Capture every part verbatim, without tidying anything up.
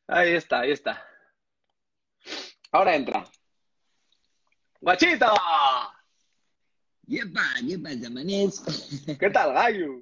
Ahí está, ahí está. Ahora entra. ¡Guachito! ¡Yepa! ¡Yepa, llamanés! ¿Qué tal, gallo?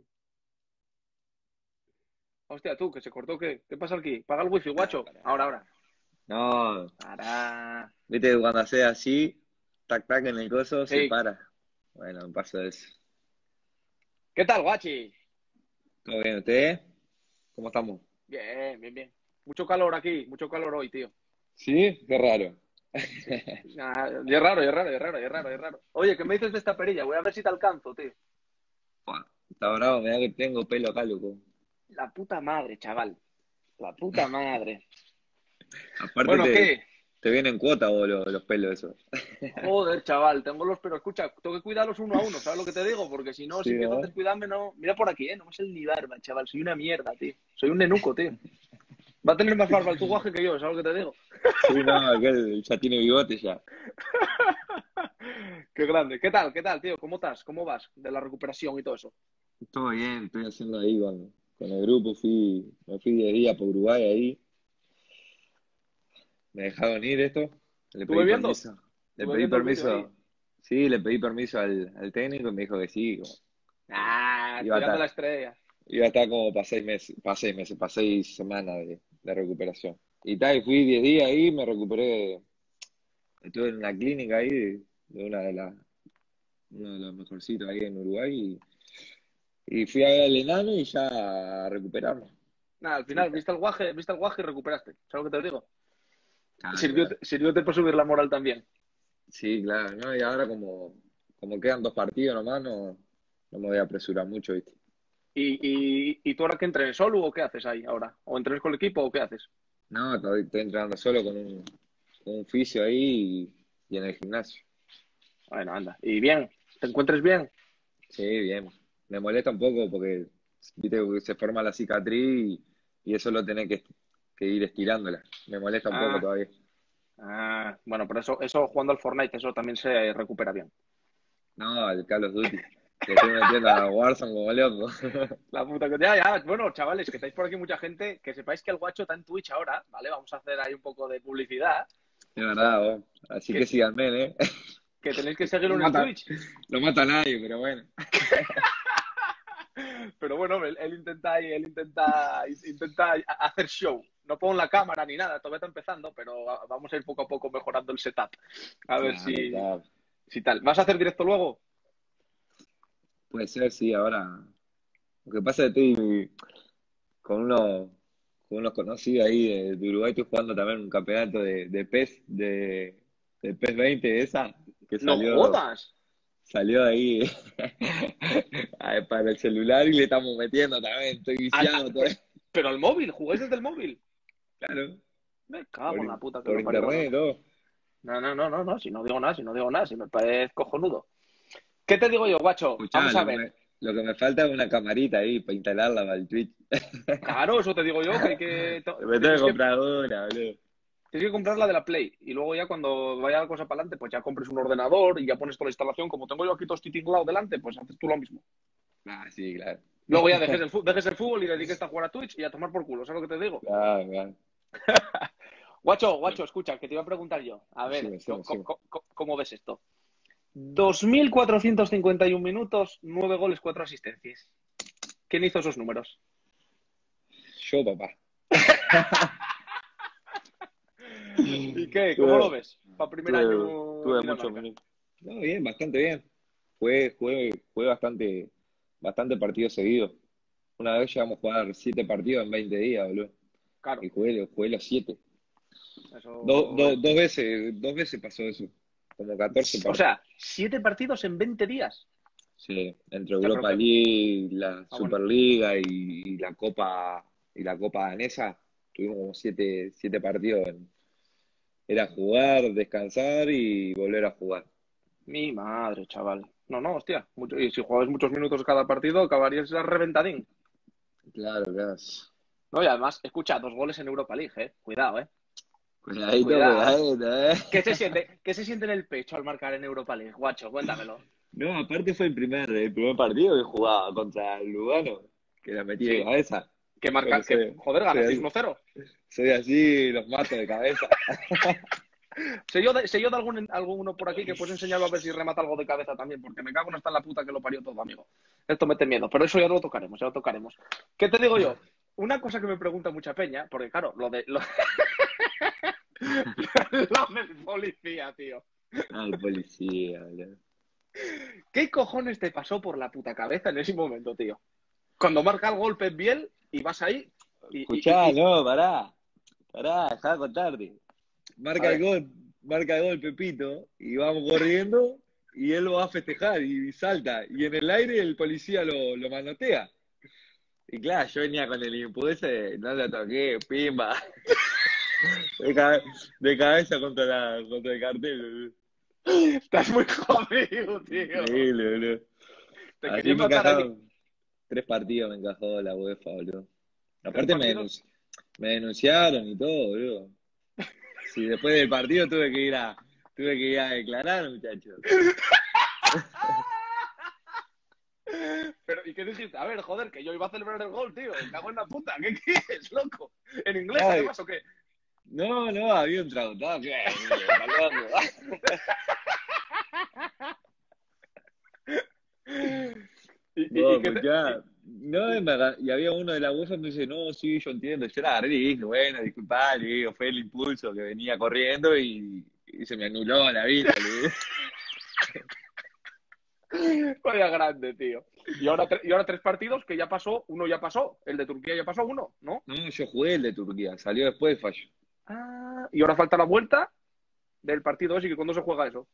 Hostia, tú, que se cortó, ¿qué? ¿Qué pasa aquí? Paga el wifi, Ah, guacho. pará. Ahora, ahora. No, Para. viste que cuando haces así, tac tac en el coso, se Sí. para. Bueno, paso de eso. ¿Qué tal, guachi? ¿Todo bien usted? ¿Cómo estamos? Bien, bien, bien. Mucho calor aquí, mucho calor hoy, tío. ¿Sí? Qué raro. Sí. Ah, y es raro, y es raro, y es raro, y es raro, y es raro. Oye, ¿qué me dices de esta perilla? Voy a ver si te alcanzo, tío. Buah, está bravo, me da que tengo pelo acá, loco. La puta madre, chaval. La puta madre. Aparte Bueno, te, ¿qué? te vienen cuota vos los, los pelos esos. Joder, chaval, tengo los, pero escucha, tengo que cuidarlos uno a uno, ¿sabes lo que te digo? Porque si no, si Sí, empiezo a ¿no? descuidarme, no. Mira por aquí, ¿eh? No me sé ni barba, chaval. Soy una mierda, tío. Soy un nenuco, tío. Va a tener más barba el tu guaje que yo, ¿sabes lo que te digo? Sí, no, aquel ya tiene bigote ya. Qué grande. ¿Qué tal? ¿Qué tal, tío? ¿Cómo estás? ¿Cómo vas de la recuperación y todo eso? Todo bien, estoy haciendo ahí con, con el grupo, fui, me fui de día por Uruguay ahí, me dejaron ir esto, le ¿Estuve pedí viendo? permiso, le Estuve pedí viendo el vídeo ahí. permiso, sí, le pedí permiso al, al técnico y me dijo que sí, como, eh, Ah, iba a tirando estar, la estrella. iba a estar como para seis meses, para seis meses, para seis semanas de, de recuperación. Y tal, y fui diez días ahí, me recuperé, estuve en una clínica ahí de, de una de las, uno de los mejorcitos ahí en Uruguay y, y fui a ver al enano y ya a recuperarme. Nada, al Y final, tal. viste el guaje, viste el guaje y recuperaste. ¿Sabes lo que te digo? Claro, Sirvió, claro. sirvió para subir la moral también. Sí, claro, ¿no? Y ahora como, como quedan dos partidos nomás, no, no me voy a apresurar mucho, ¿viste? ¿Y, y, y tú ahora que entrenes solo o qué haces ahí ahora? ¿O entrenes con el equipo o qué haces? No, estoy, estoy entrenando solo con un, con un fisio ahí y, y en el gimnasio. Bueno, anda. ¿Y bien? ¿Te encuentres bien? Sí, bien. Me molesta un poco porque, viste, que se forma la cicatriz y, y eso lo tenés que, que ir estirándola. Me molesta un poco Ah, todavía. ah. Bueno, pero eso, eso jugando al Fortnite, eso también se recupera bien. No, el Call of Duty. Le estoy metiendo a Warzone como loco. La puta que... Ya, ya. Bueno, chavales, que estáis por aquí mucha gente, que sepáis que el guacho está en Twitch ahora, ¿vale? Vamos a hacer ahí un poco de publicidad. Es verdad, vos. Así que Que, síganme, ¿eh? que tenéis que seguirlo No en el mata, Twitch. no mata a nadie, pero bueno. Pero bueno, él, él intenta ahí, él intenta, intenta hacer show. No pongo la cámara ni nada, todavía está empezando, pero vamos a ir poco a poco mejorando el setup. A ver Claro, si, claro. si tal. ¿Vas a hacer directo luego? Puede ser, sí, ahora. Lo que pasa es que estoy con unos, con unos conocidos ahí de, de Uruguay, estoy jugando también un campeonato de, de PES, de, de PES veinte, esa, que No salió, jodas. salió ahí a- para el celular y le estamos metiendo también, estoy A- a- viciado pe- todavía. pero al móvil, ¿jugáis desde el móvil? Claro, Me por, cago en la puta que por lo parió. Bueno, internet y no. todo. No, no, no, no, no, si no digo nada, si no digo nada, si me parece cojonudo. ¿Qué te digo yo, guacho? Escuchá, Vamos a lo que ver. me, lo que me falta es una camarita ahí para instalarla para el Twitch. Claro, eso te digo yo, que hay que. to- Me tengo que Tienes que comprar una, boludo. Tienes que comprar la de la Play y luego ya cuando vaya la cosa para adelante, pues ya compres un ordenador y ya pones toda la instalación. Como tengo yo aquí todo titinglado delante, pues haces tú lo mismo. Ah, sí, claro. Luego ya dejes el, fu- dejes el fútbol y dediques a jugar a Twitch y a tomar por culo, ¿sabes lo que te digo? Claro, claro. Guacho, guacho, escucha, que te iba a preguntar yo. A ver, Decime, decime, co- co- decime. co- ¿cómo ves esto? dos mil cuatrocientos cincuenta y uno minutos, nueve goles, cuatro asistencias. ¿Quién hizo esos números? Yo, papá. ¿Y qué? ¿Cómo lo Tuve, ves? Para primer tuve, año en tuve muchos Dinamarca. minutos. No, bien, bastante bien. Jugué, jugué, jugué bastante, bastante partidos seguidos. Una vez llegamos a jugar siete partidos en veinte días, boludo. Claro, Y jugué, jugué los siete. Do- eso do- es. dos veces, dos veces pasó eso. Como catorce O partidos. sea, siete partidos en veinte días. Sí, entre O sea, pero Europa que. League, la Ah, bueno. Superliga y, y la Copa y la Copa danesa, tuvimos como siete, siete partidos. en- Era jugar, descansar y volver a jugar. Mi madre, chaval. No, no, hostia. Mucho- y si juegas muchos minutos cada partido, acabarías a reventadín. Claro, claro. No, y además, escucha, dos goles en Europa League, eh. Cuidado, eh. Cuidadito, Cuidado. cuidadito, eh. ¿Qué se siente, qué se siente en el pecho al marcar en Europa League? Guacho, cuéntamelo. No, aparte fue el primer, el primer partido que jugaba contra el Lugano, que la metí de ¿Sí? cabeza. Que marca, Bueno, que, soy, joder, soy ganasteis así, uno cero. soy así, los mato de cabeza. Sé yo de, sé yo de algún, alguno por aquí que puedes enseñarlo a ver si remata algo de cabeza también, porque me cago en hasta en la puta que lo parió todo, amigo. Esto mete miedo, pero eso ya lo tocaremos, ya lo tocaremos. ¿Qué te digo yo? Una cosa que me pregunta mucha peña, porque claro, lo de lo, lo del policía, tío. Ay, policía, boludo. ¿Qué cojones te pasó por la puta cabeza en ese momento, tío? Cuando marca el golpe en Biel y vas ahí y, y, Escuchá, y, y... no, pará, pará, dejá de contarte. A Marca el ver, gol, marca el gol Pepito, y vamos corriendo, y él lo va a festejar, y, y salta, y en el aire el policía lo, lo manotea. Y claro, yo venía con el impulse, no lo toqué, pimba, de, cabe- de cabeza contra, la, contra el cartel, boludo. estás muy jodido, tío. Increíble, boludo. Te Así querían me matar allí. encajaron, tres partidos me encajó la UEFA, boludo. Tres Aparte me, partidos. denunci- me denunciaron y todo, boludo. Sí, después del partido tuve que ir a, tuve que ir a declarar, muchachos. Pero, ¿y qué dijiste? A ver, joder, que yo iba a celebrar el gol, tío. Me cago en la puta. ¿Qué quieres, loco? ¿En inglés, Ay, además, o qué? no, no, había un traductor, ¿qué? Está loco. ¿Y, y, y No, qué pues te- ya, y- no, y, me aga- y había uno de la UEFA que me dice, no, sí, yo entiendo. Yo la agarré y dije, bueno, disculpa, le digo, fue el impulso que venía corriendo y, y se me anuló la vista, le digo. Vaya grande, tío. Y ahora, tre- y ahora tres partidos que ya pasó, uno ya pasó. El de Turquía ya pasó uno, ¿no? No, yo jugué el de Turquía, salió después, fallo. Ah, y ahora falta la vuelta del partido ese. ¿Y cuándo se juega eso?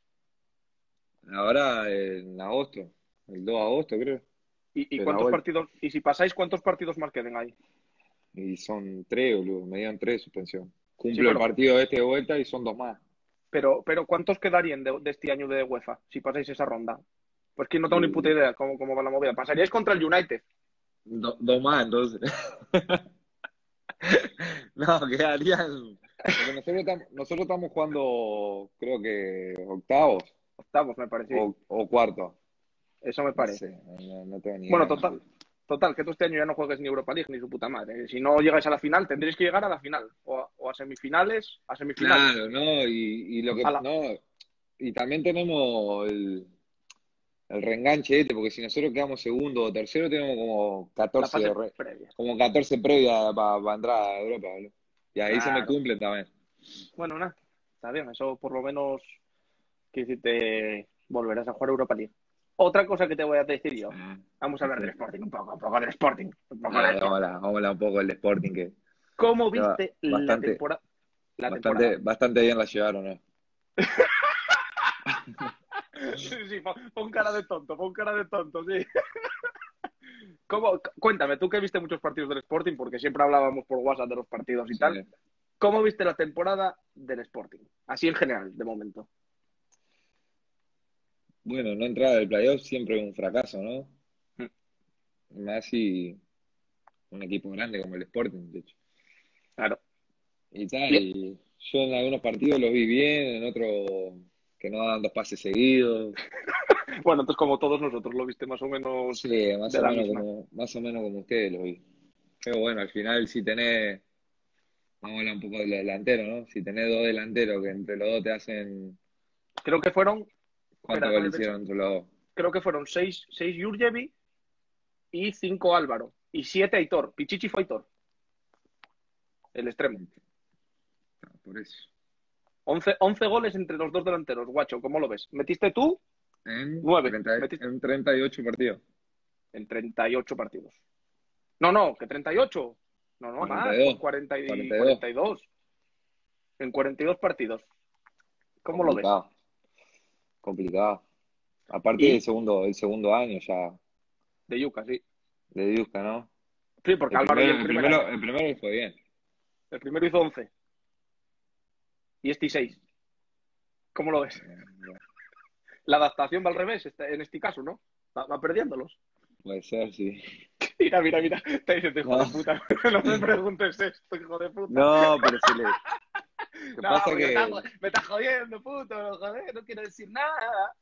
Ahora en agosto, el dos de agosto creo, ¿Y, y de la cuántos vuelta. partidos? Y si pasáis, ¿cuántos partidos más queden ahí? Y son tres, boludo, me dieron tres de suspensión. Sí, Cumplo el pero, partido este de vuelta y son dos más. pero, pero ¿cuántos quedarían de, de este año de UEFA si pasáis esa ronda? Pues que no tengo ni puta Y idea cómo, cómo va la movida. Pasaríais contra el United. do- dos más, entonces. No, quedarían. Porque nosotros estamos, nosotros estamos jugando, creo que octavos Octavos, me parece. o, o cuarto. Eso me No parece. sé, no, no tengo ni Bueno, idea. total, total, que tú este año ya no juegues ni Europa League ni su puta madre. Si no llegáis a la final, tendréis que llegar a la final. O a, o a semifinales, a semifinales. Claro, ¿no? Y, y lo que, A la, no, y también tenemos el, el reenganche este, porque si nosotros quedamos segundo o tercero, tenemos como la catorce fase re- previa. como catorce previas para entrar a Europa, boludo. Y ahí se me Claro. cumplen también. Bueno, nada, está bien. Eso por lo menos que si te volverás a jugar Europa League. Otra cosa que te voy a decir yo. Vamos a hablar del Sporting un poco, un poco del Sporting, un poco del Dale, vamos a Sporting. hablar, vamos a hablar un poco del Sporting, que ¿Cómo que va viste la bastante, temporada? La temporada. bastante, bastante bien la llevaron, ¿no? Sí, sí, pon, pon cara de tonto, pon cara de tonto, sí. ¿Cómo? Cuéntame, tú que viste muchos partidos del Sporting, porque siempre hablábamos por WhatsApp de los partidos y Sí. tal. ¿Cómo viste la temporada del Sporting? Así en general, de momento. Bueno, no entrar al playoff siempre es un fracaso, ¿no? Mm, Más si un equipo grande como el Sporting, de hecho. claro. Y tal, Y- y yo en algunos partidos los vi bien, en otros que no daban dos pases seguidos. bueno, entonces como todos nosotros lo viste más o menos Sí, más de o la menos misma. como, más o menos como ustedes lo vi. Pero bueno, al final si tenés, vamos a hablar un poco de los delanteros, ¿no? Si tenés dos delanteros que entre los dos te hacen, Creo que fueron, ¿cuántos espera, déjame goles pensar, hicieron entre los dos? creo que fueron seis, seis Jurjevic y cinco Álvaro. Y siete Aitor. Pichichi fue Aitor, el extremo. Por eso. Once, once goles entre los dos delanteros, guacho, ¿cómo lo ves? ¿Metiste tú? En Nueve. treinta Metiste en treinta y ocho partidos. en treinta y ocho partidos. No, no, que treinta y ocho. No, no, más, cu- cuarenta y dos. cuarenta y, cuarenta y dos. cuarenta y dos. En cuarenta y dos partidos. ¿Cómo lo ves? Complicado, complicado. Aparte el Y segundo, el segundo año ya de Yuca, sí. de Diusca, ¿no? Sí, porque El Álvaro y primero, el el primer primero, año. el primero le fue bien. El primero hizo once. Y este seis. ¿Cómo lo ves? La adaptación va al revés este- en este caso, ¿no? Va, va perdiéndolos. Puede ser, sí. Mira, mira, mira. Te dice, hijo No, de puta. No me preguntes esto, hijo de puta. no, pero se le. ¿Qué No, pasa porque me que? está, me está jodiendo, puto. Joder, no quiero decir nada.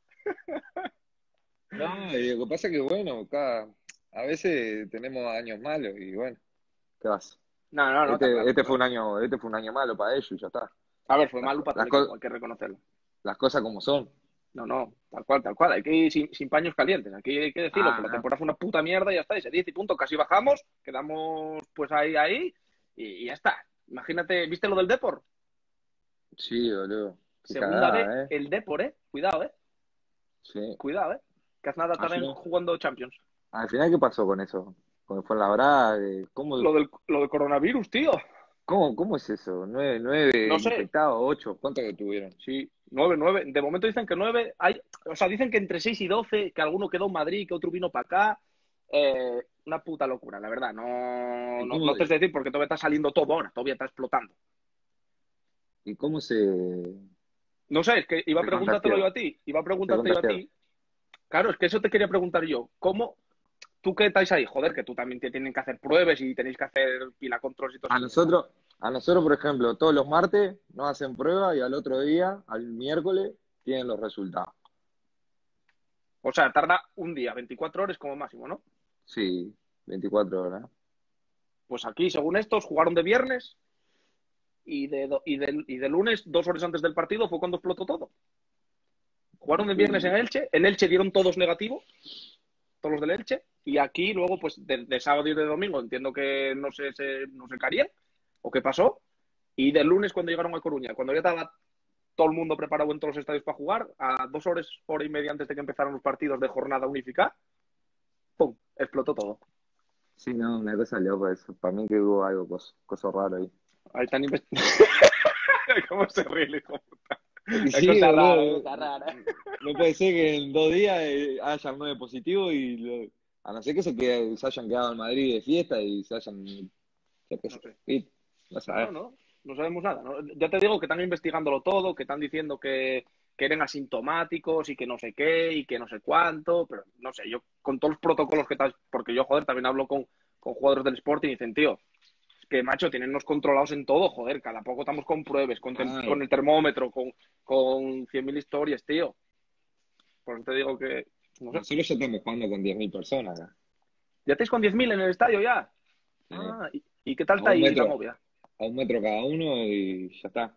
No, y lo que pasa que bueno, cada, a veces tenemos años malos y bueno. ¿Qué vas? No, no, no, está Este, claro. este Está fue un claro. año, este fue un año malo para ellos y ya está. A ver, fue Las, malo co- para todo las, el equipo, co- hay que reconocerlo. las cosas como son. No, no, tal cual, tal cual. Hay que ir sin, sin paños calientes. Aquí hay que decirlo, que Ah, la no. temporada fue una puta mierda y ya está. Ese diez y punto, casi bajamos, quedamos pues ahí, ahí y, y ya está. Imagínate, ¿viste lo del Depor? Sí, boludo. Qué Segunda vez, cagada, ¿eh? el Depor, ¿eh? Cuidado, ¿eh? Sí. Cuidado, ¿eh? Que hace nada Al también final, jugando Champions. al final, ¿qué pasó con eso? Con Fuenlabrada, eh, ¿cómo, Lo del, lo del coronavirus, tío. cómo, cómo es eso? ¿Nueve, nueve No sé. infectados? ¿Ocho? ¿Cuántos que tuvieron? Sí, nueve, nueve. De momento dicen que nueve. Hay, o sea, dicen que entre seis y doce, que alguno quedó en Madrid, que otro vino para acá. Eh, una puta locura, la verdad. No, ¿Y no, cómo, no te sé decir porque todavía está saliendo todo ahora, todavía está explotando. y cómo se, No sé, es que iba a se preguntártelo yo contagió? a ti. Iba a Se preguntarte yo a contagiaron. ti. Claro, es que eso te quería preguntar yo. ¿Cómo, tú qué estáis ahí? Joder, que tú también te tienen que hacer pruebas y tenéis que hacer pila controles y toda A esa mierda. nosotros, a nosotros, por ejemplo, todos los martes nos hacen prueba y al otro día, al miércoles, tienen los resultados. O sea, tarda un día, veinticuatro horas como máximo, ¿no? Sí, veinticuatro horas. Pues aquí, según estos, jugaron de viernes y de, do- y de, y de lunes, dos horas antes del partido, fue cuando explotó todo. Jugaron el viernes en Increíble. Elche, en Elche dieron todos negativo, todos los del Elche, y aquí luego, pues de, de sábado y de domingo, entiendo que no sé, se, no sé qué harían, o qué pasó, y del lunes cuando llegaron a Coruña, cuando ya estaba todo el mundo preparado en todos los estadios para jugar, a dos horas, hora y media antes de que empezaran los partidos de jornada unificada, ¡pum!, explotó todo. Sí, no, una cosa loca eso. Para mí que hubo algo, cosa, cosa raro ahí. Ahí están investigando. ¿Cómo se ríe el hijo? Y Es sí, cosa rara, es boludo. cosa rara. No puede ser que en dos días eh, haya nueve positivos y lo- a no ser que se, quede- se hayan quedado en Madrid de fiesta y se hayan, yo qué No sé, sé. y- no No, no, sabes. no. No sabemos nada, ¿no? Ya te digo que están investigándolo todo, que están diciendo que, que eran asintomáticos y que no sé qué y que no sé cuánto, pero no sé, yo con todos los protocolos que tal, porque yo, joder, también hablo con, con jugadores del Sporting y dicen, tío, es que, macho, tienennos controlados en todo, joder, cada poco estamos con pruebas, con, tem- con Claro. el termómetro, con, con cien mil historias, tío. Por eso te digo que, no sé. Nosotros ya estamos jugando con diez mil personas acá. ¿Ya estáis con diez mil en el estadio ya? Eh, Ah, ¿y, y qué tal a está un ahí la metro, movida? a un metro cada uno y ya está.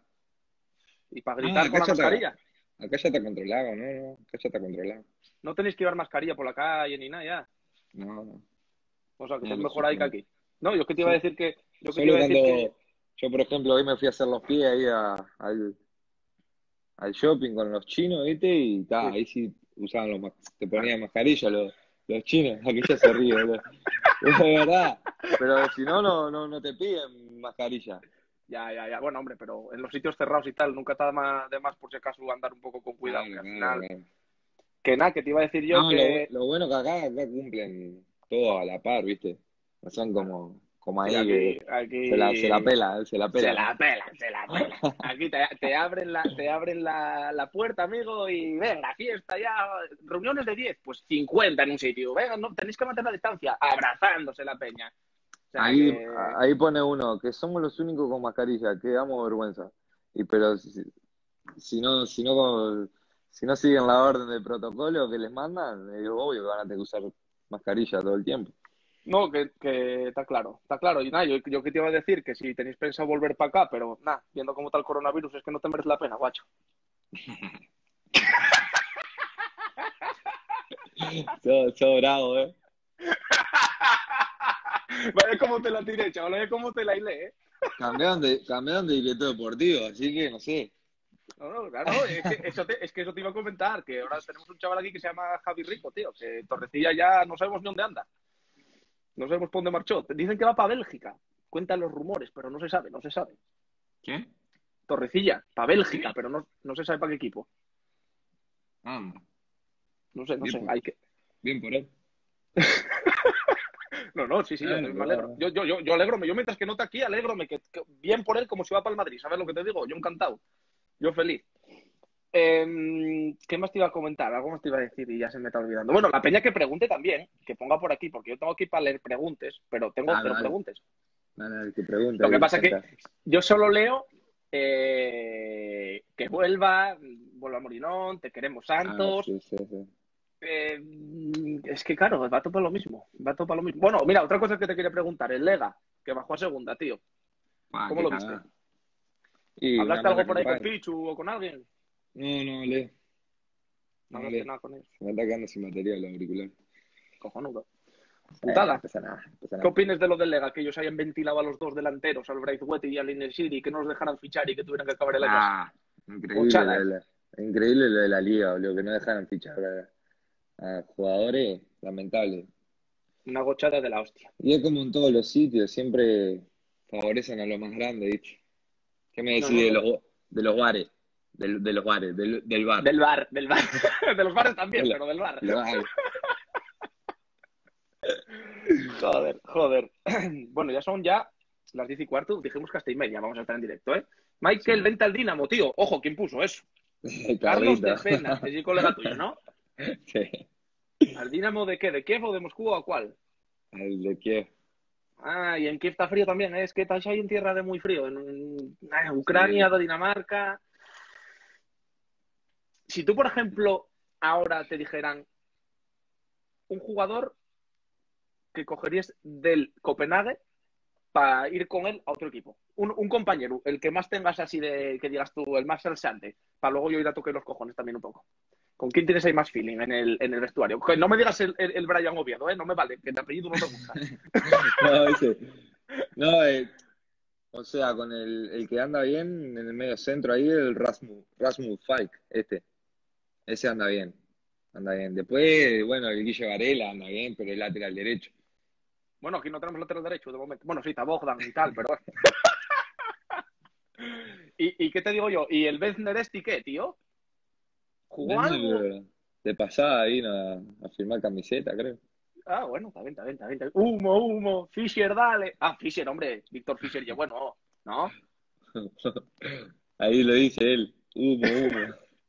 ¿Y para Ah, gritar acá con la ya está, mascarilla? acá ya está controlado, ¿no? No, acá ya está controlado. No tenéis que llevar mascarilla por la calle ni nada ya. No, no, O sea, que no, estáis no, mejor ahí que no. aquí. No, yo que te iba a So- decir que, yo que te Solo iba a decir que, cuando yo, por ejemplo, hoy me fui a hacer los pies ahí a- al, al shopping con los chinos, ¿viste? Y ta, sí. ahí sí usaban los, ma- te Claro. ponían mascarilla los, los chinos, aquí ya se ríe, boludo. Es verdad, pero si no, no, no, no te piden mascarilla. Ya, ya, ya. Bueno, hombre, pero en los sitios cerrados y tal, nunca está de más, de más por si acaso andar un poco con cuidado, que Claro, al claro, final, claro. que nada, que te iba a decir yo No, lo, bu- que, lo bueno que acá, acá cumplen todo a la par, ¿viste? No son claro, como, como sí, ahí aquí, que se la, se la aquí, pela, se la se pelan. la pela, se la pela. Aquí te, te abren la, te abren la, la puerta, amigo, y venga, fiesta ya, reuniones de diez, pues cincuenta en un sitio, venga, no, tenéis que mantener la distancia, abrazándose la peña. O sea Ahí, que, ahí pone uno que somos los únicos con mascarilla, que damos vergüenza. Y pero si, si no, si no, si no siguen la orden del protocolo que les mandan, es obvio que van a tener que usar mascarilla todo el tiempo. no, que, que está claro, está claro. Y nada, yo, yo que te iba a decir que si tenéis pensado volver para acá, pero nada, viendo cómo está el coronavirus, es que no te merece la pena, guacho. Todo, todo bravo, ¿eh? Vaya cómo te la tiré, chaval, vaya cómo te la hilé, ¿eh? Cambiaron de, cambiaron de director deportivo, así que no sé. No, no, claro, es que, eso te, es que eso te iba a comentar, que ahora tenemos un chaval aquí que se llama Javi Rico, tío, que Torrecilla ya no sabemos ni dónde anda, no sabemos por dónde marchó. Dicen que va para Bélgica, cuentan los rumores, pero no se sabe, no se sabe. ¿Qué? Torrecilla, para Bélgica, pero no, no se sabe para qué equipo. Ah, No sé, no bien sé, por, hay que... bien por él. No, no, sí, sí, yo Claro, también me alegro. claro. Yo, yo, yo, yo alegro, yo mientras que no está aquí, alégrome, que, que bien por él como si va para el Madrid, ¿sabes lo que te digo? Yo encantado, yo feliz. Eh, ¿Qué más te iba a comentar? Algo más te iba a decir y ya se me está olvidando. Bueno, la peña que pregunte también, que ponga por aquí, porque yo tengo aquí para leer preguntas, pero tengo Dale, cero dale. preguntas. Dale, dale, que pregunta Lo que ahí, pasa es que salta. yo solo leo eh, que vuelva, vuelva Morinón, te queremos Ah, Santos, sí, sí, sí. Eh, es que, claro, va todo para lo mismo. Va todo para lo mismo. Bueno, mira, otra cosa que te quería preguntar. El Lega, que bajó a segunda, tío. Pa, ¿Cómo qué lo viste? cagada. Y una ¿Hablaste mala algo por ahí con campaña. Pichu o con alguien? No, no, le, No no, hablaste le. nada con él. Se me está quedando sin batería el auricular. Cojonudo. Eh, no Putada. pasa nada, no pasa ¿Qué nada. opinas de lo del Lega? Que ellos hayan ventilado a los dos delanteros, al Braithwaite y al Inesiri, que no los dejaran fichar y que tuvieran que acabar en la casa. Nah, increíble lo Gochada, de ¿eh? la, increíble lo de la liga, boludo, que no dejaran fichar a, a jugadores, lamentable. Una gochada de la hostia. Y es como en todos los sitios, siempre favorecen a los más grandes, ¿viste? ¿Qué me No, decís no, de pero... los, de los bares? Del- de los bares, del, del bar. Del bar, del bar. De los bares De también, los, pero del bar. de los bares. Joder, joder. Bueno, ya son ya las diez y cuarto. Dijimos que hasta y media vamos a estar en directo, ¿eh? Michael, Sí. vente al Dinamo, tío. Ojo, ¿quién puso eso? Carlos Carlito. de Pena, es el colega tuyo, ¿no? Sí. ¿Al Dinamo de qué? ¿De Kiev o de Moscú o a cuál? Al de Kiev. Ah, y en Kiev está frío también, ¿eh? Es que estáis ahí en tierra de muy frío. En ah, Ucrania, Sí. de Dinamarca. Si tú, por ejemplo, ahora te dijeran un jugador que cogerías del Copenhague para ir con él a otro equipo. Un, un compañero, el que más tengas así de que digas tú, el más salsante, para luego yo ir a tocar los cojones también un poco. ¿Con quién tienes ahí más feeling en el, en el vestuario? Que no me digas el, el, el Brian Oviedo, ¿eh? No me vale, que el apellido no me gusta. No, ese. No, eh, o sea, con el, el que anda bien en el medio centro ahí, el Rasmus, Rasmus Falk, este. Ese anda bien. Anda bien. Después, bueno, el Guille Varela anda bien, pero el lateral derecho. Bueno, aquí no tenemos lateral derecho de momento. Bueno, sí, está Bogdan y tal, pero bueno. ¿Y, ¿Y qué te digo yo? ¿Y el Bezner este qué, tío? ¿Jugó algo? Vende de pasada vino a, a firmar camiseta, creo. Ah, bueno, está bien, está bien, está bien. Está bien. Humo, humo, Fischer, dale. Ah, Fischer, hombre, Víctor Fischer, ya bueno, ¿no? Ahí lo dice él. Humo, humo.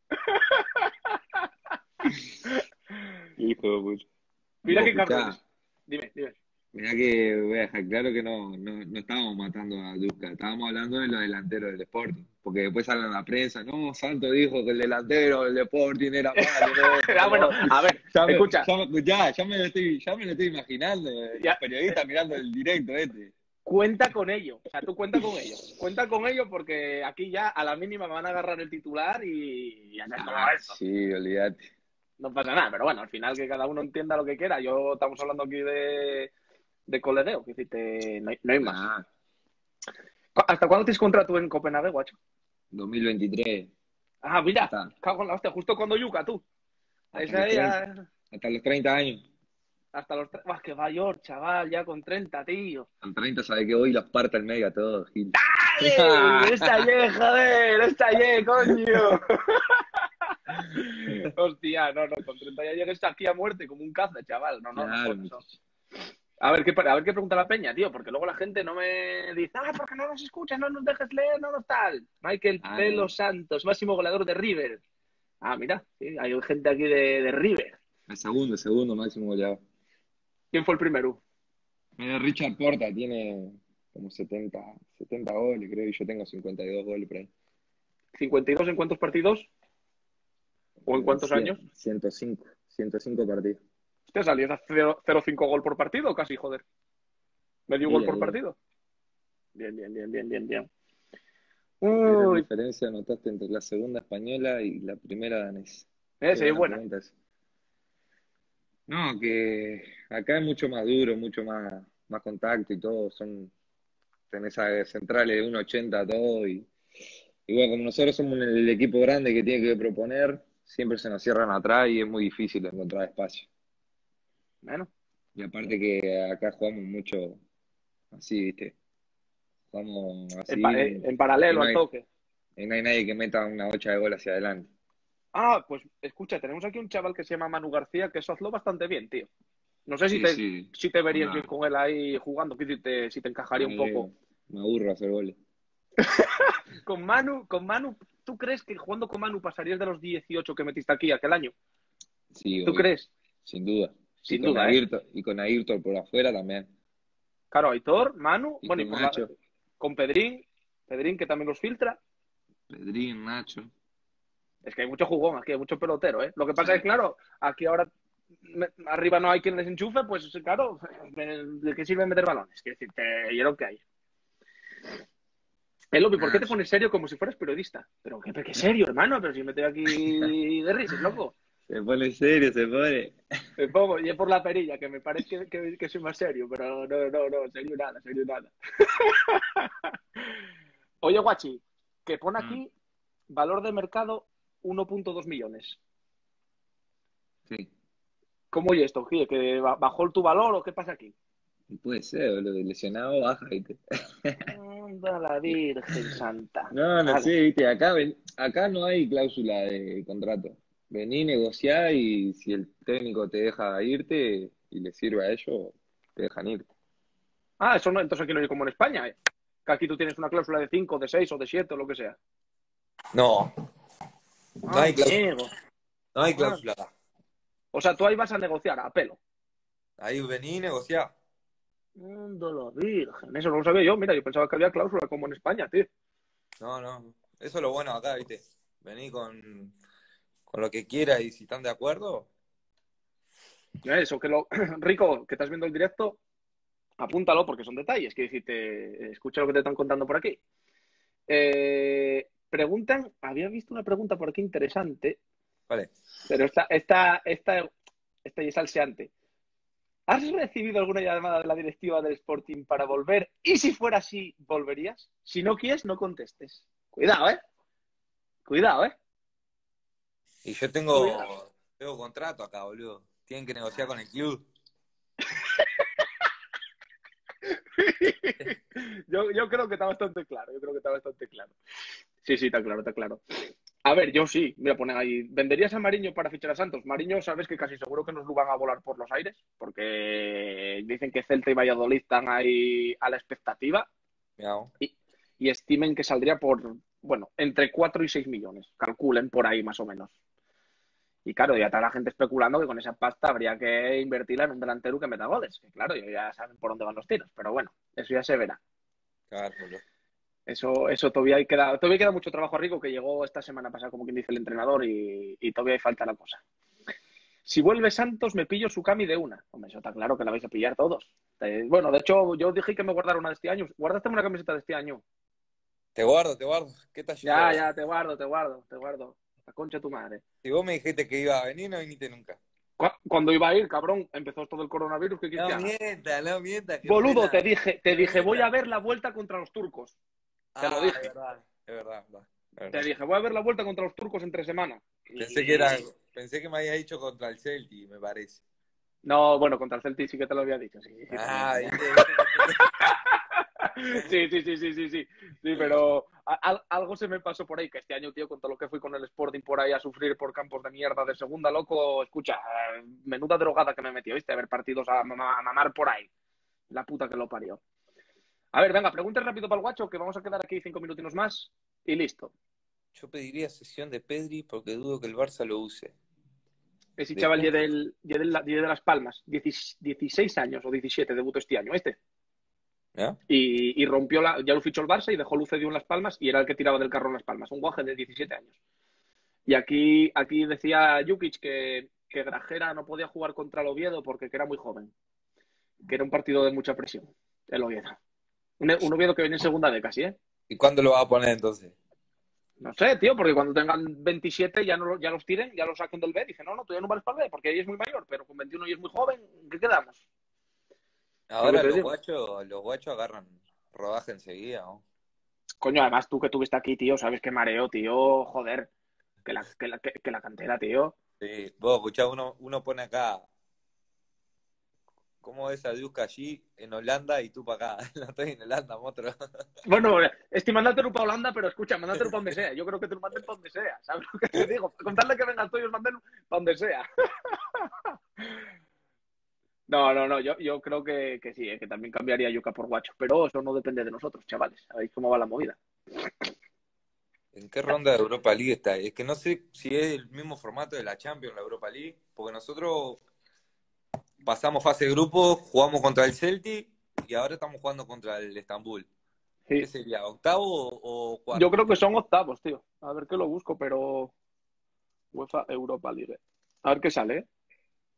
Hijo de puta. Mira Vos, qué escuchá, cabrones. Dime, dime. mirá que voy a dejar claro que no, no, no estábamos matando a Duca, estábamos hablando de los delanteros del Sporting, porque después sale en la prensa, no, Santo dijo que el delantero del Sporting era malo, no, esto, Ah, que lo bueno, otro. a ver, Ya me, escucha, ya, me, escuchá, ya me lo estoy, ya me lo estoy imaginando, los ya, periodistas mirando el directo este. cuenta con ello. O sea, tú cuenta con ello. Cuenta con ello porque aquí ya a la mínima me van a agarrar el titular y ya es como Ah, esto. sí, olvídate. No pasa nada, pero bueno, al final que cada uno entienda lo que quiera. Yo estamos hablando aquí de, de coledeo, que decirte, no hay, no hay más. Ah, ¿Hasta cuándo tienes contrato en Copenhague, guacho? dos mil veintitrés, Ah, mira, hasta, cago en la hostia, justo cuando Yuca, tú. hasta Esa los ahí, treinta, ah, hasta los treinta años. hasta los... tre- Buah, que mayor, chaval, ya con treinta, tío. Al treinta sabe que hoy los parta el medio a todos, Gil. ¡Dale! ¡Está allí, joder! ¡Está allí, coño! Hostia, no, no, con treinta ya llegues aquí a muerte como un caza, chaval. No, no, no Claro, jodas. No. muchachos. A ver, qué, a ver qué pregunta la peña, tío, porque luego la gente no me dice, ah, porque no nos escuchas, no nos dejes leer, no nos tal. Michael Ah, Pelo no. Santos, máximo goleador de River. Ah, mira, sí, hay gente aquí de, de River. El segundo, el segundo máximo goleador. ¿Quién fue el primero? Mira, Richard Porta tiene como setenta, setenta goles, creo, y yo tengo cincuenta y dos goles por ahí. ¿cincuenta y dos en cuántos partidos? ¿O en En cuántos cien, años? ciento cinco, ciento cinco partidos. ¿Usted salías a cero coma cinco gol por partido? Casi, joder. ¿Medio gol Y por ahí, partido? Bien, bien, bien, bien, bien, bien. ¿qué gran Uy, diferencia notaste entre la segunda española y la primera danesa? Qué esa es buena buena. pregunta esa. No, que acá es mucho más duro, mucho más, más contacto y todo. Son, tenés a centrales de uno ochenta todo y, y bueno, como nosotros somos el equipo grande que tiene que proponer, siempre se nos cierran atrás y es muy difícil encontrar espacio. Bueno, Y aparte que acá jugamos mucho así, ¿viste? Jugamos en, pa- así eh, en- en y paralelo no al hay, toque. y no hay nadie que meta una bocha de gol hacia adelante. Ah, pues escucha, tenemos aquí un chaval que se llama Manu García que eso hazlo bastante bien, tío. No sé si Sí, te, sí, si te verías bien onda, con él ahí jugando, que si te, si te encajaría no un poco. le, me aburro hacer goles. Con Manu, con Manu, ¿tú crees que jugando con Manu pasarías de los dieciocho que metiste aquí aquel año? Sí, ¿Tú obvio, crees? sin duda. Y Sin con duda, ¿eh? Ayrton, y con Ayrton por afuera también. Claro, Aitor, Manu, Y bueno, y con por la, Nacho, con Pedrín, Pedrín que también los filtra. Pedrín, Nacho. Es que hay mucho jugón aquí, hay mucho pelotero, ¿eh? Lo que Sí. pasa es que, claro, aquí ahora me- arriba no hay quien les enchufe, pues claro, ¿de qué sirve meter balones? Quiero decir, y es lo que hay. El lobby, ¿por qué Ah, te pones serio como si fueras periodista? Pero qué, qué serio, hermano, pero si me estoy aquí de risas, loco. se pone serio, se pone. Me pongo, y es por la perilla, que me parece que, que, que soy más serio, pero no, no, no, serio nada, serio nada. Oye, guachi, que pone Mm, aquí valor de mercado uno punto dos millones. sí, ¿Cómo oye esto, Gil? ¿Que ba- bajó tu valor o qué pasa aquí? y puede ser, boludo, lesionado baja, ¿viste? Anda la Virgen Santa. No, no Vale. sé, ¿viste? Acá, ven- acá no hay cláusula de contrato. Vení, negociá y si el técnico te deja irte y le sirve a ellos, te dejan irte. Ah, eso no, entonces aquí no es como en España, ¿eh? Que aquí tú tienes una cláusula de cinco, de seis o de siete o lo que sea. No, no Ah, hay cláusula, amigo. no hay Ah. cláusula acá. O sea, tú ahí vas a negociar a pelo. Ahí vení y negociá. Anda la Virgen. Eso no lo sabía yo. Mira, yo pensaba que había cláusula como en España, tío. No, no. Eso es lo bueno acá, ¿viste? Vení con, con lo que quieras y si están de acuerdo. Eso, que lo. Rico, que estás viendo el directo, apúntalo porque son detalles. Quiero decirte, escucha lo que te están contando por aquí. Eh, preguntan, había visto una pregunta por aquí interesante, Vale. pero esta, esta, esta, esta ya es salseante. ¿Has recibido alguna llamada de la directiva del Sporting para volver? Y si fuera así, ¿volverías? Si no quieres, no contestes. Cuidado, ¿eh? Cuidado, ¿eh? Y yo Cuidado. tengo, tengo contrato acá, boludo. Tienen que negociar con el club. yo, yo creo que está bastante claro. Yo creo que está bastante claro. Sí, sí, está claro, está claro. A ver, yo sí, mira, ponen ahí. ¿Venderías a Mariño para fichar a Santos? Mariño, sabes que casi seguro que nos lo van a volar por los aires, porque dicen que Celta y Valladolid están ahí a la expectativa Miau. y, y estimen que saldría por, bueno, entre cuatro y seis millones. Calculen por ahí más o menos. Y claro, ya está la gente especulando que con esa pasta habría que invertirla en un delantero que meta goles. Que claro, ya saben por dónde van los tiros, pero bueno, eso ya se verá. Claro, boludo. Eso, eso todavía hay queda, todavía queda mucho trabajo rico que llegó esta semana pasada, como quien dice el entrenador, y, y todavía hay falta la cosa. Si vuelve Santos, me pillo su cami de una. Hombre, eso está claro que la vais a pillar todos. Eh, bueno, de hecho, yo dije que me guardara una de este año. Guardaste una camiseta de este año. Te guardo, te guardo. ¿Qué talle Ya, sos? ya, te guardo, te guardo, te guardo. La concha de tu madre. Si vos me dijiste que iba a venir, no viniste nunca. Cu- Cuando iba a ir, cabrón, empezó todo el coronavirus, ¿qué quieres No que haga? mienta, no mienta, que fue Boludo, la... te dije, te No dije, voy a mienta. ver la vuelta contra los turcos. Te lo Ah, es dije. verdad, es verdad, es verdad, es Te verdad. dije, voy a ver la vuelta contra los turcos en tres semanas. Pensé que era, Y... pensé que me había dicho contra el Celtic, me parece. No, bueno, contra el Celtic sí que te lo había dicho. Sí, sí, también, Ah, también. viste, viste que Sí, sí, sí, sí, sí, sí. Sí, pero a- al- algo se me pasó por ahí, que este año, tío, con todo lo que fui con el Sporting por ahí a sufrir por campos de mierda de segunda, loco, escucha, eh, menuda drogada que me metió, ¿viste? A ver partidos a, mama- a mamar por ahí. La puta que lo parió. A ver, venga, preguntas rápido para el guacho, que vamos a quedar aquí cinco minutinos más y listo. yo pediría sesión de Pedri porque dudo que el Barça lo use. Ese chaval Después, ya del, ya del- ya de Las Palmas, dieciséis años o diecisiete, debutó este año, este. ¿no? Y, y rompió la, ya lo fichó el Barça y dejó Lucedio en Las Palmas y era el que tiraba del carro en Las Palmas, un guaje de diecisiete años. Y aquí, aquí decía Jukic que, que Grajera no podía jugar contra el Oviedo porque que era muy joven, que era un partido de mucha presión, el Oviedo. Un, un Oviedo que viene en segunda de casi, ¿eh? ¿Y cuándo lo va a poner entonces? No sé, tío, porque cuando tengan veintisiete ya, no, ya los tiren, ya los saquen del B. Dice, no, no, tú ya no vales para el B porque ahí es muy mayor, pero con veintiuno y es muy joven, ¿qué quedamos? Lo que Ahora te los digo. guachos, los guachos agarran rodaje enseguida, ¿no? Coño, además tú que estuviste aquí, tío, sabes que mareo, tío, joder, que la, que la, que, que la cantera, tío. Sí, vos escuchá, uno, uno pone acá, ¿cómo ves a Duke allí en Holanda y tú para acá? No estoy en Holanda, motro. Bueno, estoy mandándote para Holanda, pero escucha, mándate para donde sea. Yo creo que te lo manden para donde sea, ¿sabes lo que te digo? Contarle que vengan tú y os manden para donde sea. No, no, no, yo, yo creo que, que sí, eh, que también cambiaría Yuca por Guacho, pero eso no depende de nosotros, chavales. ¿Sabéis cómo va la movida? ¿En qué ronda de Europa League está? Es que no sé si es el mismo formato de la Champions, la Europa League, porque nosotros pasamos fase de grupo, jugamos contra el Celtic y ahora estamos jugando contra el Estambul. ¿Qué Sí. sería? ¿Octavo o, o Yo cuarto? creo que son octavos, tío. A ver que lo busco, pero UEFA Europa League. A ver qué sale, ¿eh?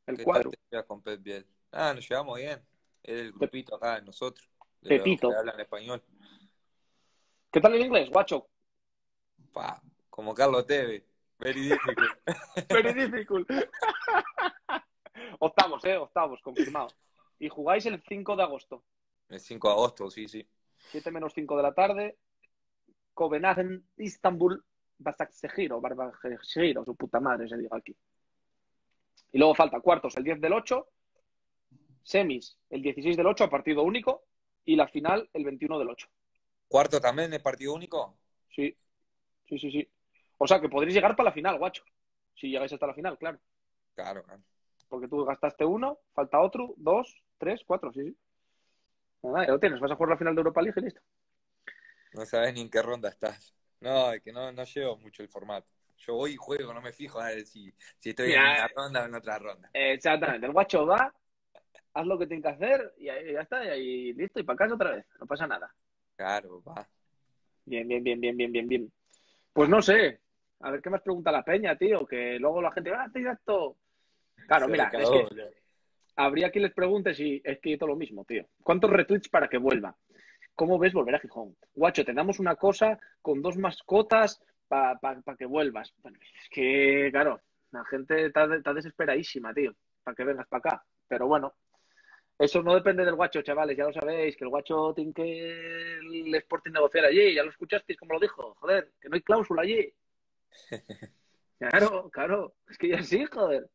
El ¿Qué tal cuadro. te llevas con Pep Biel? Ah, nos llevamos bien. Es el Pe- grupito acá, nosotros, de los que Pepito. hablan español. ¿Qué tal el inglés, guacho? Pa, como Carlos Tevez. Very difficult. Very difficult. Octavos, eh, octavos, confirmado. Y jugáis el cinco de agosto. El cinco de agosto, sí, sí. siete menos cinco de la tarde. Copenhagen, Istanbul, Basaksehir o Barbajehir, o su puta madre se diga aquí. Y luego falta cuartos el diez del ocho, semis el dieciséis del ocho a partido único y la final el veintiuno del ocho. ¿Cuarto también es partido único? Sí, sí, sí, sí. O sea que podréis llegar para la final, guacho. Si llegáis hasta la final, claro. Claro, claro. Porque tú gastaste uno, falta otro, dos, tres, cuatro, sí, sí. Nada, ya lo tienes, vas a jugar la final de Europa League y listo. No sabes ni en qué ronda estás. No, es que no, no llevo mucho el formato. Yo voy y juego, no me fijo a ver si, si estoy en Mira, una ronda o en otra ronda. exactamente, el guacho va, haz lo que tiene que hacer y ahí ya está, y ahí listo, y para casa otra vez, no pasa nada. Claro, va. Bien, bien, bien, bien, bien, bien, bien. Pues no sé, a ver qué más pregunta la peña, tío, que luego la gente, ah, tío, esto. Claro, Se mira, es recagó, que boludo. habría que les preguntes y es que todo lo mismo, tío. ¿Cuántos retweets para que vuelva? ¿Cómo ves volver a Gijón? Guacho, te damos una cosa con dos mascotas para pa, pa que vuelvas. Bueno, es que, claro, la gente está, está desesperadísima, tío, para que vengas para acá. Pero bueno, eso no depende del guacho, chavales, ya lo sabéis, que el guacho tiene que el Sporting negociar allí, ya lo escuchasteis como lo dijo, joder, que no hay cláusula allí. Claro, claro, es que ya sí, joder.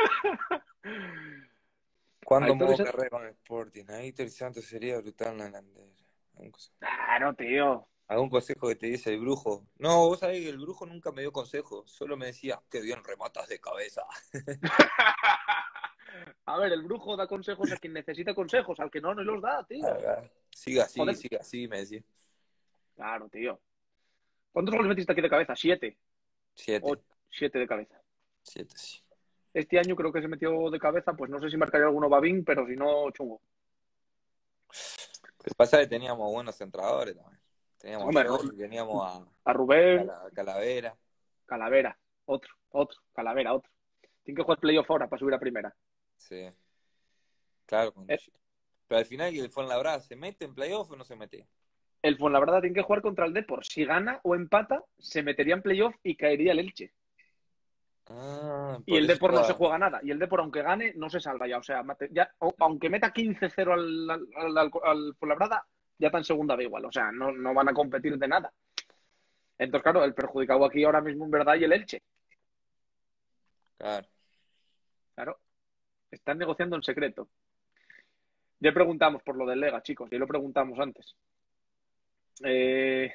¿Cuándo Aitor modo es... carrera con el Sporting? Ahí Santos sería brutal en la delantera. ¿Algún consejo? Claro, tío. ¿Algún consejo que te dice el brujo? No, vos sabés que el brujo nunca me dio consejo, solo me decía, qué bien rematas de cabeza. A ver, el brujo da consejos a quien necesita consejos, al que no, no los da, tío. Siga así, Joder. siga así, me decía. Claro, tío. ¿Cuántos goles metiste aquí de cabeza? Siete. O Siete, siete de cabeza. siete, sí. Este año creo que se metió de cabeza, pues no sé si marcaría alguno Babín, pero si no, chungo. Lo que pasa es que teníamos buenos entradores también. Teníamos a Hombre, Johnny, teníamos a a Rubén, Cala- Calavera. Calavera, otro, otro, Calavera, otro. Tiene que jugar playoff ahora para subir a primera. Sí, claro. Con... Eh, Pero al final, ¿el Fuenlabrada se mete en playoff o no se mete? El Fuenlabrada tiene que jugar contra el Depor. Si gana o empata, se metería en playoff y caería el Elche. Ah, Y por el eso Depor no se estaba... juega nada. Y el Depor, aunque gane, no se salva ya. O sea, ya, aunque meta quince cero al, al, al, al, al Fuenlabrada, ya está en segunda da igual. O sea, no, no van a competir de nada. Entonces, claro, el perjudicado aquí ahora mismo en verdad y el Elche. Claro. Claro, están negociando en secreto. Ya preguntamos por lo del Lega, chicos. Ya lo preguntamos antes. Eh...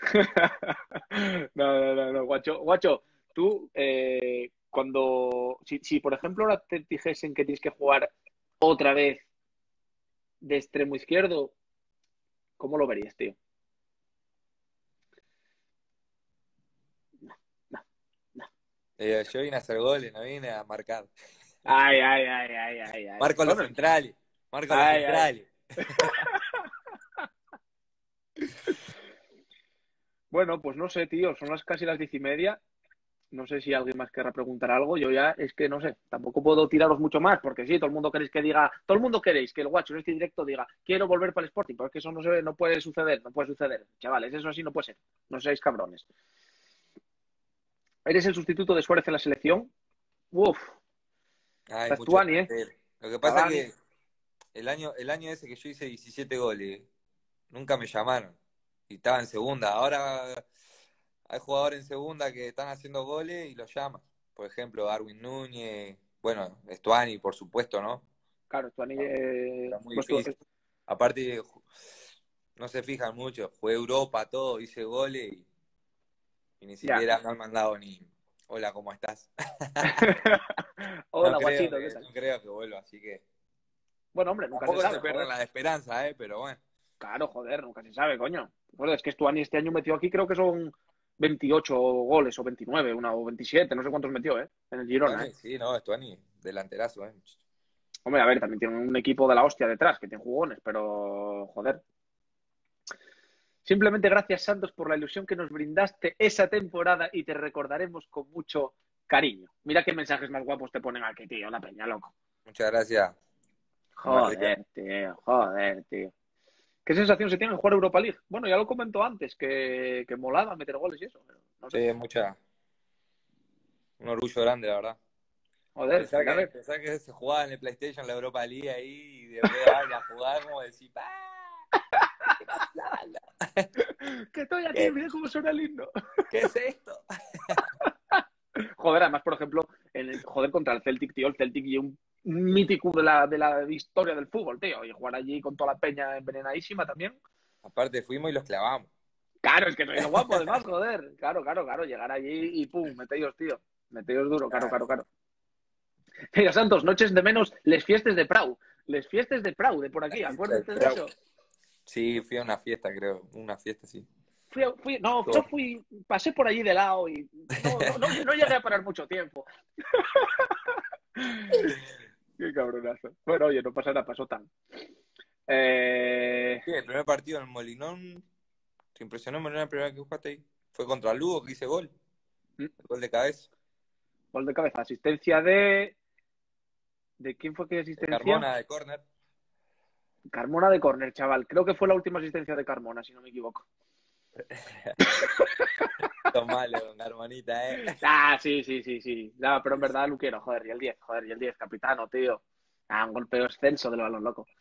no, no, no, no, guacho. Guacho, tú, eh, cuando. Si, si, por ejemplo, ahora te dijesen que tienes que jugar otra vez de extremo izquierdo, ¿cómo lo verías, tío? No, no, no. Eh, yo vine a hacer goles, no vine a marcar. Ay, ay, ay, ay, ay, ay. Marco a los Bueno, centrales. Marco a los ay, ay. centrales. Bueno, pues no sé, tío. Son las casi las diez y media. No sé si alguien más querrá preguntar algo. Yo ya es que no sé. Tampoco puedo tiraros mucho más porque sí, todo el mundo queréis que diga, todo el mundo queréis que el guacho en este directo diga, quiero volver para el Sporting, pero es que eso no, se, no puede suceder, no puede suceder. Chavales, eso así no puede ser. No seáis cabrones. ¿Eres el sustituto de Suárez en la selección? Uf, Hay estás mucho Tuani, ¿eh? plantel. Lo que pasa es Cavani. que el año, el año ese que yo hice diecisiete goles, nunca me llamaron. Y estaba en segunda. Ahora hay jugadores en segunda que están haciendo goles y los llaman. Por ejemplo, Darwin Núñez, bueno, Stuani, por supuesto, ¿no? Claro, Tuani. Eh, Era muy pues tú, difícil. Aparte, no se fijan mucho. Jugué Europa, todo, hice goles y, y ni ya. siquiera me han mandado ni hola, ¿cómo estás? No Hola, creo guachito, ¿qué que, tal? no creo que vuelva, así que Bueno, hombre, nunca se tampoco se sabe, pierdan joder. la esperanza, ¿eh? Pero bueno. Claro, joder, nunca se sabe, coño. Bueno, es que Stuani este año metió aquí, creo que son veintiocho goles o veintinueve, una, o veintisiete, no sé cuántos metió, ¿eh? En el Girona, ¿eh? Stuani, sí, no, Stuani, delanterazo, ¿eh? Hombre, a ver, también tiene un equipo de la hostia detrás, que tiene jugones, pero joder. Simplemente gracias, Santos, por la ilusión que nos brindaste esa temporada y te recordaremos con mucho cariño. Mira qué mensajes más guapos te ponen aquí, tío, la peña, loco. Muchas gracias. Joder, tío, joder, tío. ¿Qué sensación se tiene en jugar Europa League? Bueno, ya lo comentó antes, que, que molaba meter goles y eso. Pero no sé. Sí, mucha. Un orgullo grande, la verdad. Joder, Pensar mira, a que, ver. pensar que se jugaba en el PlayStation la Europa League ahí y después vaya a jugar como decir, ¡ah! ¿Qué pasa? Que estoy aquí, ¿Qué, mira cómo suena el himno. ¿Qué es esto? Joder, además, por ejemplo, en el, joder, contra el Celtic, tío, el Celtic y un mítico de la, de la historia del fútbol, tío, y jugar allí con toda la peña envenenadísima también. Aparte fuimos y los clavamos. Claro, es que soy el guapo, además, joder. Claro, claro, claro, llegar allí y pum, meteos, tío. Meteos duro, claro, claro, claro. Mira, Santos, noches de menos, les fiestes de Prau. Les fiestes de Prau, de por aquí, acuérdate de eso. Sí, fui a una fiesta, creo. Una fiesta, sí. Fui, fui, no, yo fui, pasé por allí de lado y no, no, no, no llegué a parar mucho tiempo. Qué cabronazo. Bueno, oye, no pasa nada, pasó tan. Eh... Sí, el primer partido en el Molinón, te impresionó en la primera que jugaste ahí. Fue contra Lugo que hice gol. ¿Mm? El gol de cabeza. Gol de cabeza, asistencia de... ¿De quién fue que asistencia? De Carmona, de córner. Carmona de córner, chaval. Creo que fue la última asistencia de Carmona, si no me equivoco. Tomalo, Carmonita, eh. Ah, sí, sí, sí, sí. No, pero en verdad lo quiero, joder, y el diez, joder, y el diez, capitano, tío. Ah, un golpeo excelso del balón, loco.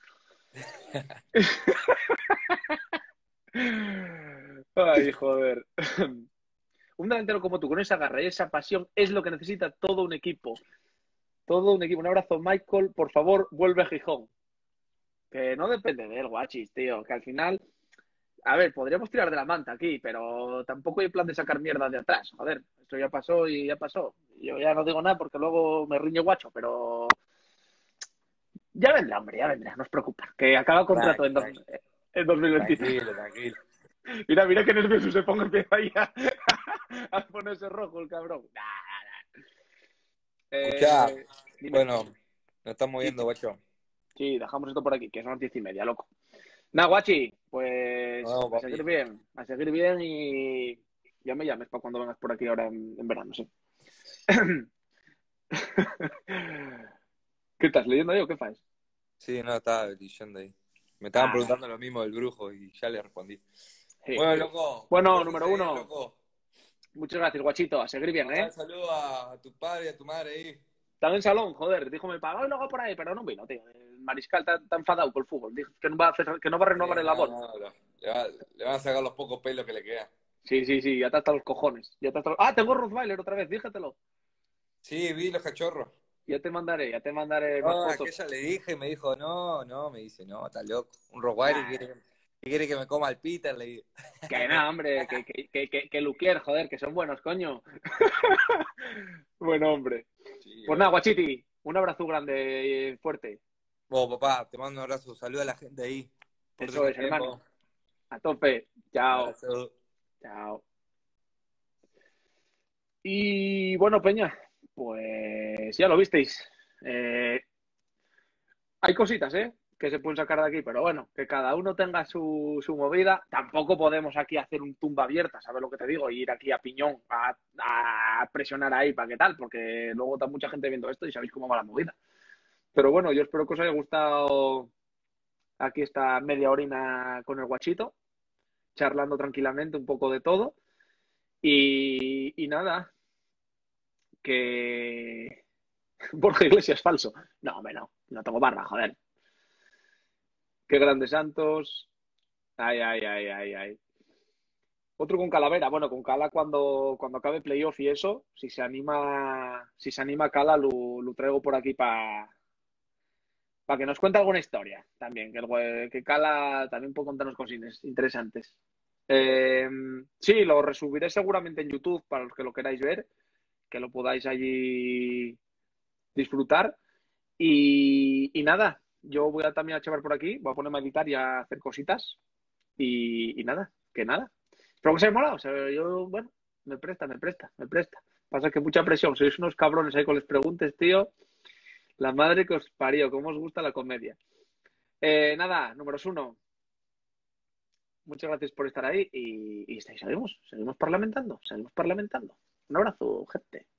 Ay, joder. Un delantero como tú, con esa garra y esa pasión, es lo que necesita todo un equipo. Todo un equipo. Un abrazo, Michael. Por favor, vuelve a Gijón. Que no depende de él, guachis, tío. Que al final... A ver, podríamos tirar de la manta aquí, pero tampoco hay plan de sacar mierda de atrás. Joder, esto ya pasó y ya pasó. Yo ya no digo nada porque luego me riñe guacho, pero... Ya vendrá, hombre, ya vendrá, no os preocupéis. Que acaba contrato en, dos, en dos mil veintitrés. Tranquilo, tranquilo. Mira, mira qué nervioso se ponga, empieza ahí a, a ponerse rojo el cabrón. Nah, nah, nah. Escuchá, Eh, bueno, nos estamos viendo, guacho. Sí, dejamos esto por aquí, que son las diez y media, loco. Nah, guachi, pues No, a seguir bien, a seguir bien y ya me llames para cuando vengas por aquí ahora en, en verano, sí. ¿Qué estás leyendo ahí o qué faes? Sí, no, estaba leyendo ahí. Me estaban Ah, preguntando lo mismo del brujo y ya le respondí. sí. Bueno, loco. Bueno, pórtese número bien, uno. loco. Muchas gracias, guachito. A seguir bien, Mandá ¿eh? un saludo a tu padre y a tu madre ahí. Estaba en salón, joder. Dijo mi padre, hoy luego por ahí, pero no vino, tío. El mariscal está, está enfadado con el fútbol. Dijo que no va a, hacer, que no va a renovar Sí, el no, labor. no, no. Le, va, le van a sacar los pocos pelos que le quedan. Sí, sí, sí. Ya está hasta los cojones. Ya está hasta... Ah, tengo Rottweiler otra vez. Dígatelo. Sí, vi los cachorros. Ya te mandaré, ya te mandaré No, más fotos. aquella le dije y me dijo, no, no, me dice, no, está loco. Un Rottweiler Nah. quiere, quiere que me coma el Peter, le digo. Que nada, hombre, que, que, que, que, que Luquier, joder, que son buenos, coño. Bueno, hombre. Sí, Pues nada, guachiti, un abrazo grande y fuerte. Vos, papá, te mando un abrazo, saluda a la gente ahí. Eso es, Bien, hermano. vos. A tope. Un Chao. abrazo. Chao. Y bueno, Peña, pues ya lo visteis. Eh, hay cositas, ¿eh? Que se pueden sacar de aquí, pero bueno, que cada uno tenga su, su movida. Tampoco podemos aquí hacer un tumba abierta, ¿sabes lo que te digo? Ir aquí a piñón a, a presionar ahí para qué tal, porque luego está mucha gente viendo esto y sabéis cómo va la movida. Pero bueno, yo espero que os haya gustado aquí esta media horina con el guachito, charlando tranquilamente un poco de todo. Y, y nada, que Borja Iglesias falso. No, hombre, no, no tengo barba, joder. Qué grandes Santos. Ay, ay, ay, ay, ay. Otro con Calavera. Bueno, con Cala cuando, cuando acabe playoff y eso, si se anima, si se anima Cala, lo, lo traigo por aquí para pa que nos cuente alguna historia también. Que, el, que Cala también puede contarnos cosas interesantes. Eh, sí, lo resubiré seguramente en YouTube para los que lo queráis ver, que lo podáis allí disfrutar. Y, y nada, yo voy a también a chavar por aquí, voy a ponerme a editar y a hacer cositas. Y, y nada, que nada. Espero que os haya molado. O sea, yo, bueno, me presta, me presta, me presta. Pasa que mucha presión. Sois unos cabrones ahí con les preguntes, tío. La madre que os parió, cómo os gusta la comedia. Eh, nada, números uno. muchas gracias por estar ahí y, y seguimos, seguimos parlamentando, seguimos parlamentando. Un abrazo, gente.